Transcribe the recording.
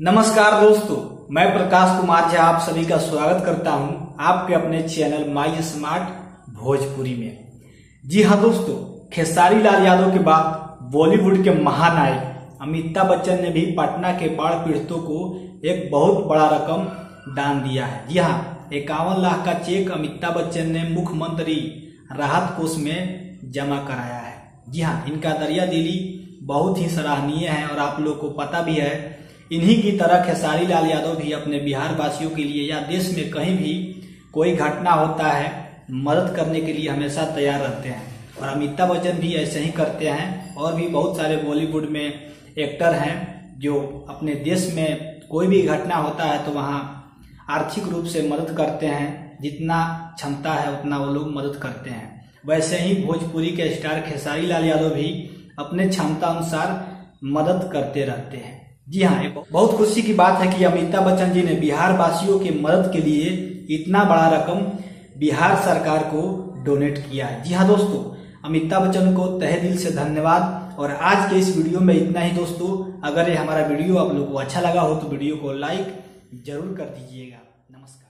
नमस्कार दोस्तों, मैं प्रकाश कुमार झा आप सभी का स्वागत करता हूं आपके अपने चैनल माई स्मार्ट भोजपुरी में। जी हां दोस्तों, खेसारी लाल यादव के बाद बॉलीवुड के महानायक अमिताभ बच्चन ने भी पटना के बाढ़ पीड़ितों को एक बहुत बड़ा रकम दान दिया है। जी हां, 51 लाख का चेक अमिताभ बच्चन ने मुख्यमंत्री राहत कोष में जमा कराया है। जी हां, इनका दरिया दिली बहुत ही सराहनीय है और आप लोग को पता भी है, इन्हीं की तरह खेसारी लाल यादव भी अपने बिहार वासियों के लिए या देश में कहीं भी कोई घटना होता है मदद करने के लिए हमेशा तैयार रहते हैं। और अमिताभ बच्चन भी ऐसे ही करते हैं। और भी बहुत सारे बॉलीवुड में एक्टर हैं जो अपने देश में कोई भी घटना होता है तो वहाँ आर्थिक रूप से मदद करते हैं। जितना क्षमता है उतना वो लोग मदद करते हैं। वैसे ही भोजपुरी के स्टार खेसारी लाल यादव भी अपने क्षमता अनुसार मदद करते रहते हैं। जी हाँ, बहुत खुशी की बात है कि अमिताभ बच्चन जी ने बिहार वासियों की मदद के लिए इतना बड़ा रकम बिहार सरकार को डोनेट किया है। जी हाँ दोस्तों, अमिताभ बच्चन को तहे दिल से धन्यवाद। और आज के इस वीडियो में इतना ही दोस्तों। अगर ये हमारा वीडियो आप लोग को अच्छा लगा हो तो वीडियो को लाइक जरूर कर दीजिएगा। नमस्कार।